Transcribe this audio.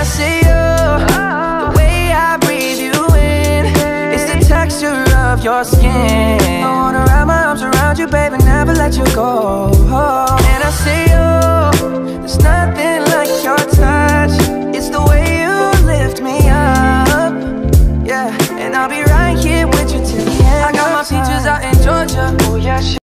I say oh, the way I breathe you in, it's the texture of your skin. I wanna wrap my arms around you, baby, never let you go. And I say oh, there's nothing like your touch. It's the way you lift me up, yeah. And I'll be right here with you till the end. I got my features out in Georgia, oh yeah.